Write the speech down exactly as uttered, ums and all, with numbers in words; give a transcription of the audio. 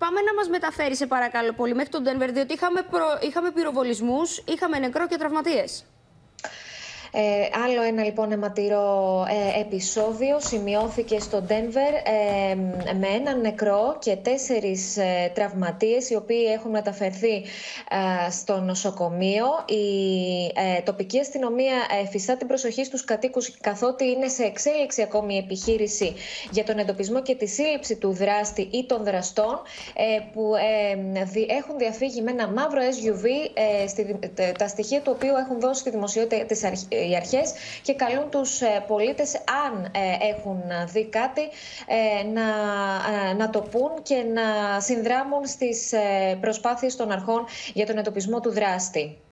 πάμε να μας μεταφέρει, σε παρακαλώ πολύ, μέχρι τον Ντένβερ, διότι είχαμε, προ... είχαμε πυροβολισμούς, είχαμε νεκρό και τραυματίες. Ε, άλλο ένα λοιπόν αιματηρό ε, επεισόδιο σημειώθηκε στο Ντένβερ ε, με έναν νεκρό και τέσσερις ε, τραυματίες, οι οποίοι έχουν μεταφερθεί ε, στο νοσοκομείο. Η ε, τοπική αστυνομία εφιστά την προσοχή στους κατοίκους, καθότι είναι σε εξέλιξη ακόμη η επιχείρηση για τον εντοπισμό και τη σύλληψη του δράστη ή των δραστών, ε, που ε, δι, έχουν διαφύγει με ένα μαύρο ες γιου βι, ε, στη, τα στοιχεία του οποίου έχουν δώσει στη δημοσιότητα της αρχής οι αρχές, και καλούν τους πολίτες, αν έχουν δει κάτι, να, να το πούν και να συνδράμουν στις προσπάθειες των αρχών για τον εντοπισμό του δράστη.